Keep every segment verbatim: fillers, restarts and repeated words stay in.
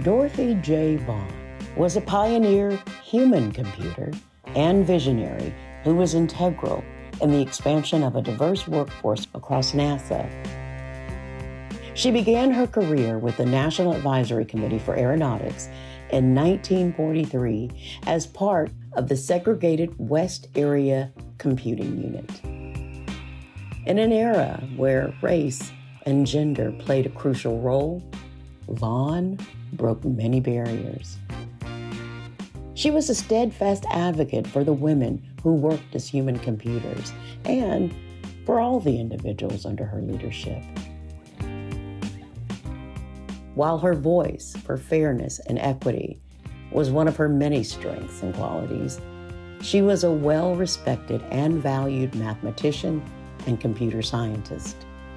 Dorothy J. Vaughan was a pioneer human computer and visionary who was integral in the expansion of a diverse workforce across NASA. She began her career with the National Advisory Committee for Aeronautics in nineteen forty-three as part of the segregated West Area Computing Unit. In an era where race and gender played a crucial role, Vaughan broke many barriers. She was a steadfast advocate for the women who worked as human computers and for all the individuals under her leadership. While her voice for fairness and equity was one of her many strengths and qualities, she was a well-respected and valued mathematician and computer scientist.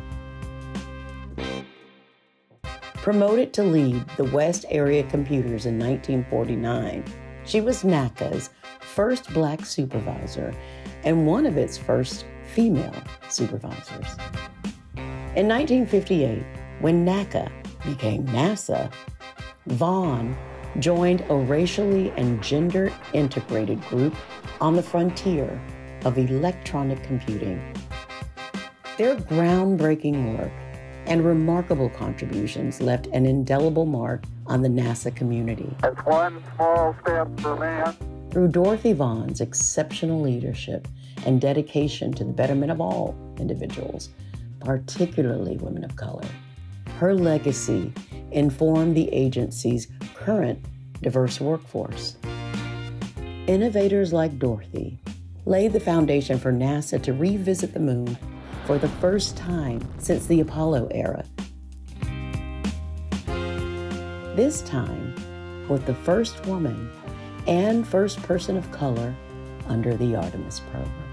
Promoted to lead the West Area Computers in nineteen forty-nine, she was NACA's first Black supervisor and one of its first female supervisors. In nineteen fifty-eight, when NACA became NASA, Vaughan joined a racially and gender-integrated group on the frontier of electronic computing. Their groundbreaking work and remarkable contributions left an indelible mark on the NASA community. That's one small step for man. Through Dorothy Vaughan's exceptional leadership and dedication to the betterment of all individuals, particularly women of color, her legacy informed the agency's current diverse workforce. Innovators like Dorothy laid the foundation for NASA to revisit the moon for the first time since the Apollo era. This time with the first woman and first person of color under the Artemis program.